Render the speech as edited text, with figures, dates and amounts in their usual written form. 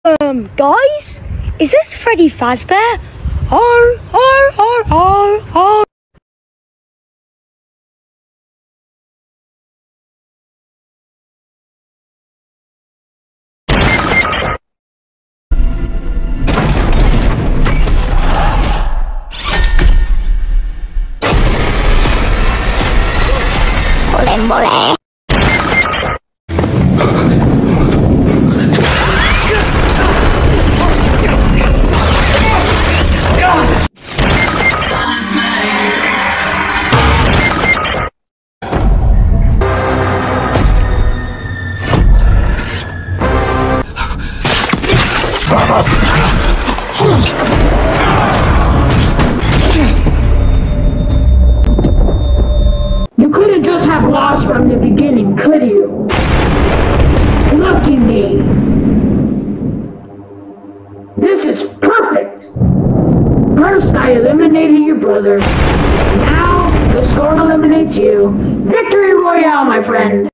Guys, is this Freddy Fazbear? R. Mole. You couldn't just have lost from the beginning, could you? Lucky me. This is perfect. First, I eliminated your brother. Now, the storm eliminates you. Victory Royale, my friend.